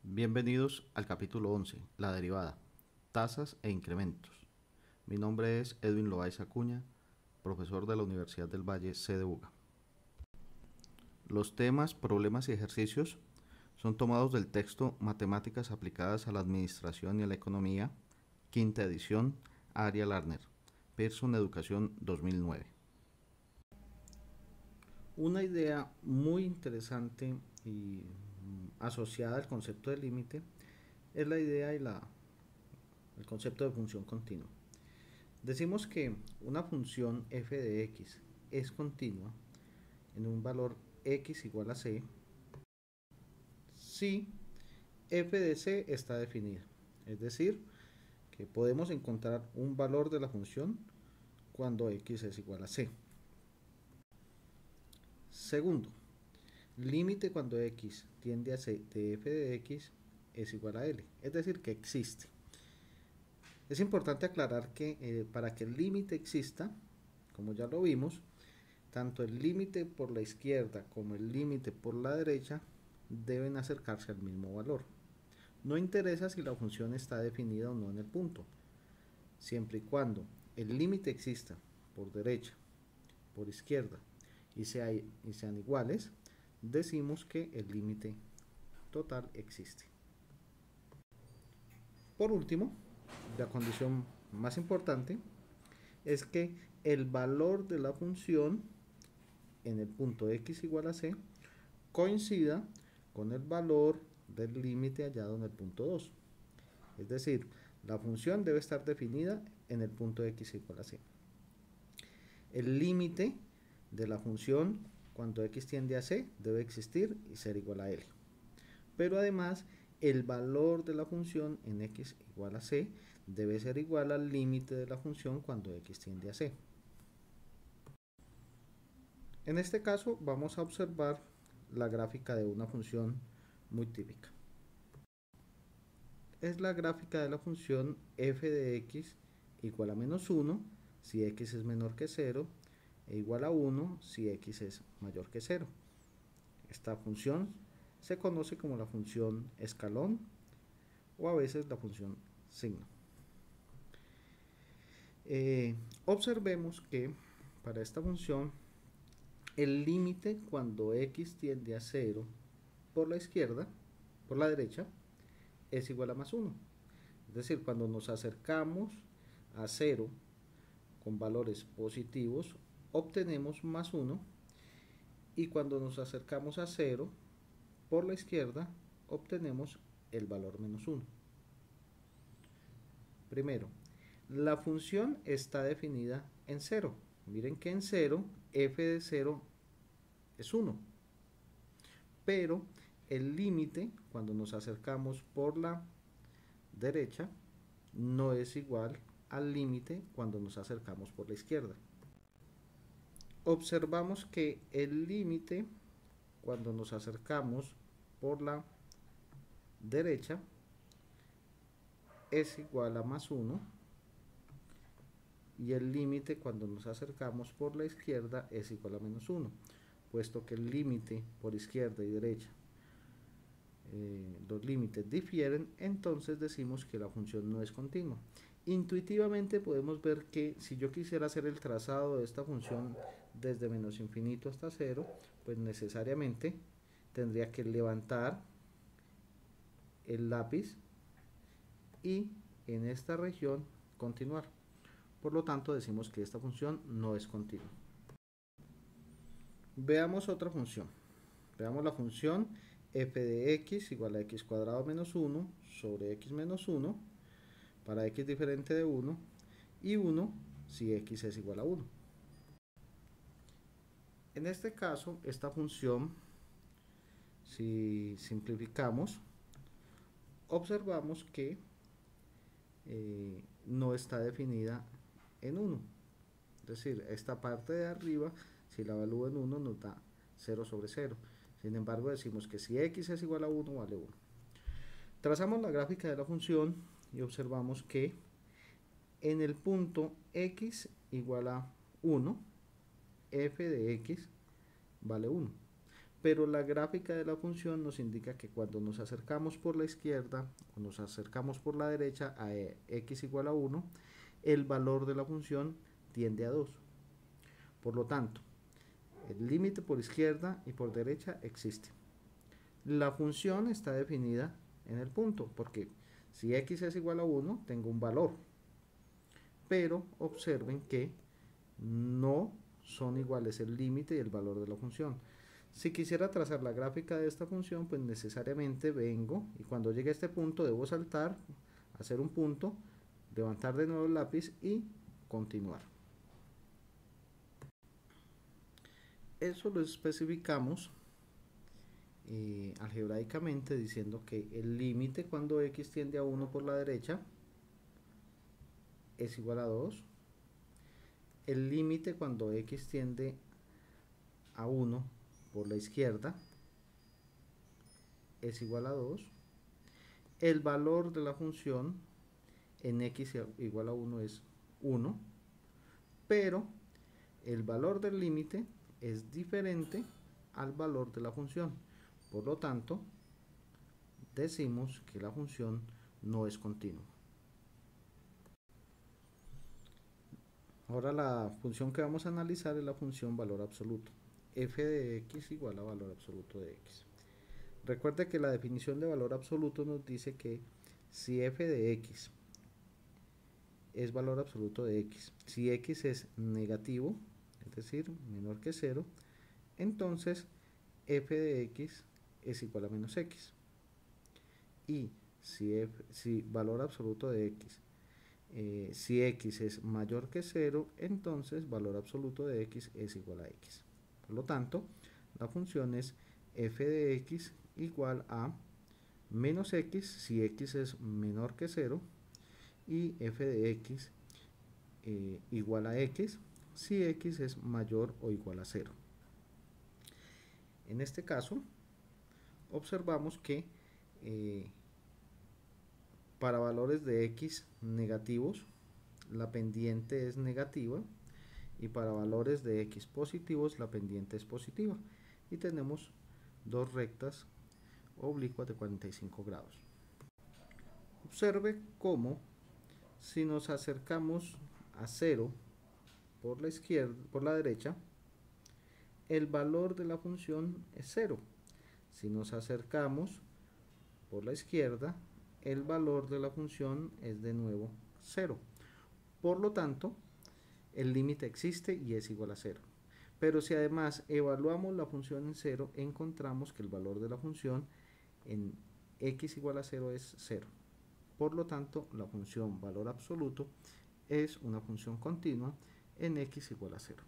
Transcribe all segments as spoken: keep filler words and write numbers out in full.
Bienvenidos al capítulo once, la derivada, tasas e incrementos. Mi nombre es Edwin Loaiza Acuña, profesor de la Universidad del Valle, sede UGA. Los temas, problemas y ejercicios son tomados del texto Matemáticas aplicadas a la Administración y a la Economía, quinta edición, Ariel Lerner, Pearson Educación dos mil nueve. Una idea muy interesante y asociada al concepto de límite es la idea y la, el concepto de función continua. Decimos que una función f de x es continua en un valor x igual a c si f de c está definida, es decir, que podemos encontrar un valor de la función cuando x es igual a c. Segundo, límite cuando x tiende a c de f de x es igual a L, es decir, que existe. Es importante aclarar que eh, para que el límite exista, como ya lo vimos, tanto el límite por la izquierda como el límite por la derecha deben acercarse al mismo valor. No interesa si la función está definida o no en el punto, siempre y cuando el límite exista por derecha, por izquierda y, sea, y sean iguales, decimos que el límite total existe. Por último, la condición más importante es que el valor de la función en el punto x igual a c coincida con el valor del límite hallado en el punto dos. Es decir, la función debe estar definida en el punto x igual a c. El límite de la función cuando x tiende a c debe existir y ser igual a L. Pero además, el valor de la función en x igual a c debe ser igual al límite de la función cuando x tiende a c. En este caso vamos a observar la gráfica de una función muy típica. Es la gráfica de la función f de x igual a menos uno si x es menor que cero e igual a uno si x es mayor que cero. Esta función se conoce como la función escalón o a veces la función signo. Eh, observemos que para esta función el límite cuando x tiende a cero por la izquierda, por la derecha, es igual a más uno. Es decir, cuando nos acercamos a cero con valores positivos, obtenemos más uno, y cuando nos acercamos a cero por la izquierda, obtenemos el valor menos uno. Primero, la función está definida en cero. Miren que en cero, f de cero es uno. Pero el límite, cuando nos acercamos por la derecha, no es igual al límite cuando nos acercamos por la izquierda. Observamos que el límite cuando nos acercamos por la derecha es igual a más uno y el límite cuando nos acercamos por la izquierda es igual a menos uno, puesto que el límite por izquierda y derecha, eh, los límites difieren, entonces decimos que la función no es continua. Intuitivamente podemos ver que si yo quisiera hacer el trazado de esta función desde menos infinito hasta cero, pues necesariamente tendría que levantar el lápiz y en esta región continuar. Por lo tanto, decimos que esta función no es continua. Veamos otra función. Veamos la función f de x igual a x cuadrado menos uno sobre x menos uno para x diferente de uno y uno si x es igual a uno. En este caso, esta función, si simplificamos, observamos que eh, no está definida en uno. Es decir, esta parte de arriba, si la evalúo en uno, nos da cero sobre cero. Sin embargo, decimos que si x es igual a uno, vale uno. Trazamos la gráfica de la función y observamos que en el punto x igual a uno, f de x vale uno. pero la gráfica de la función nos indica que cuando nos acercamos por la izquierda o nos acercamos por la derecha a x igual a uno, el valor de la función tiende a dos. Por lo tanto, el límite por izquierda y por derecha existe. La función está definida en el punto, porque si x es igual a uno, tengo un valor. Pero observen que no son iguales el límite y el valor de la función. Si quisiera trazar la gráfica de esta función, pues necesariamente vengo y cuando llegue a este punto debo saltar, hacer un punto, levantar de nuevo el lápiz y continuar. Eso lo especificamos eh, algebraicamente diciendo que el límite cuando x tiende a uno por la derecha es igual a dos. El límite cuando x tiende a uno por la izquierda es igual a dos. El valor de la función en x igual a uno es uno, pero el valor del límite es diferente al valor de la función. Por lo tanto, decimos que la función no es continua. Ahora la función que vamos a analizar es la función valor absoluto. F de x igual a valor absoluto de x. Recuerde que la definición de valor absoluto nos dice que si f de x es valor absoluto de x, si x es negativo, es decir, menor que cero, entonces f de x es igual a menos x. Y si, f, si valor absoluto de x, eh, si x es mayor que cero, entonces valor absoluto de x es igual a x. Por lo tanto, la función es f de x igual a menos x si x es menor que cero y f de x eh, igual a x si x es mayor o igual a cero. En este caso, observamos que eh, para valores de x negativos, la pendiente es negativa y para valores de x positivos, la pendiente es positiva. Y tenemos dos rectas oblicuas de cuarenta y cinco grados. Observe cómo si nos acercamos a cero por la izquierda, por la derecha, el valor de la función es cero. Si nos acercamos por la izquierda, el valor de la función es de nuevo cero. Por lo tanto, el límite existe y es igual a cero. Pero si además evaluamos la función en cero, encontramos que el valor de la función en x igual a cero es cero. Por lo tanto, la función valor absoluto es una función continua en x igual a cero.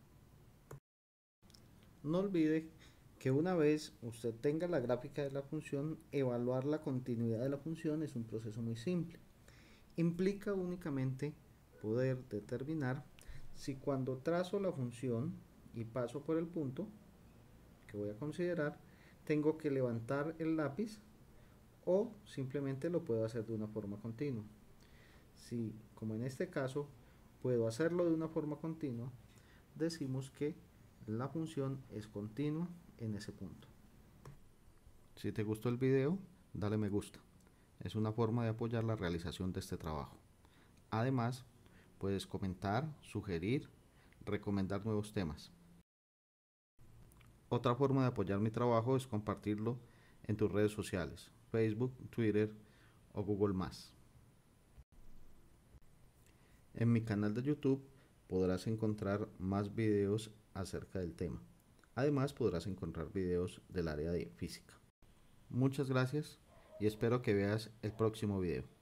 No olvide que una vez usted tenga la gráfica de la función, evaluar la continuidad de la función es un proceso muy simple. Implica únicamente poder determinar si cuando trazo la función y paso por el punto que voy a considerar, tengo que levantar el lápiz o simplemente lo puedo hacer de una forma continua. Si, como en este caso, puedo hacerlo de una forma continua, decimos que la función es continua en ese punto. Si te gustó el video, dale me gusta. Es una forma de apoyar la realización de este trabajo. Además, puedes comentar, sugerir, recomendar nuevos temas. Otra forma de apoyar mi trabajo es compartirlo en tus redes sociales, Facebook, Twitter o Google más. En mi canal de YouTube podrás encontrar más videos acerca del tema. Además podrás encontrar videos del área de física. Muchas gracias y espero que veas el próximo video.